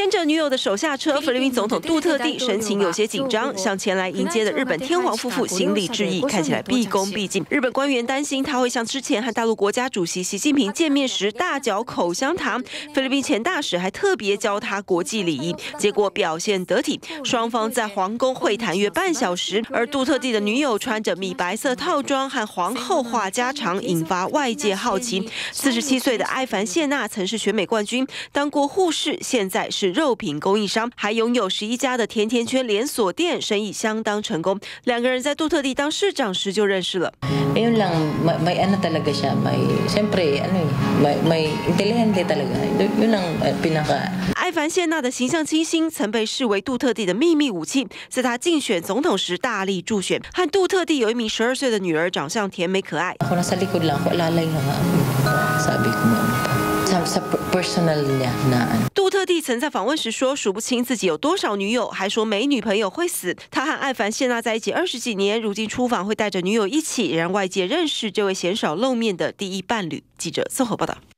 牵着女友的手下车，菲律宾总统杜特地神情有些紧张，向前来迎接的日本天皇夫妇行礼致意，看起来毕恭毕敬。日本官员担心他会像之前和大陆国家主席习近平见面时大嚼口香糖，菲律宾前大使还特别教他国际礼仪，结果表现得体。双方在皇宫会谈约半小时，而杜特地的女友穿着米白色套装和皇后话家常，引发外界好奇。47岁的埃凡谢娜曾是选美冠军，当过护士，现在是肉品供应商，还拥有11家的甜甜圈连锁店，生意相当成功。两个人在杜特地当市长时就认识了。 Yun lang, may ano talaga siya, siyempre may intelligente talaga. Yun ang pinaka. 埃凡谢娜的形象清新，曾被视为杜特地的秘密武器，在他竞选总统时大力助选。和杜特地有一名12岁的女儿，长相甜美可爱。 Ako nasa likod lang, ako alalay na nga. Sabi ko sa personal niya na. 杜特地曾在访问时说，数不清自己有多少女友，还说没女朋友会死。他和埃凡谢娜在一起20几年，如今出访会带着女友一起，让外界认识这位鲜少露面的第一伴侣。记者综合报道。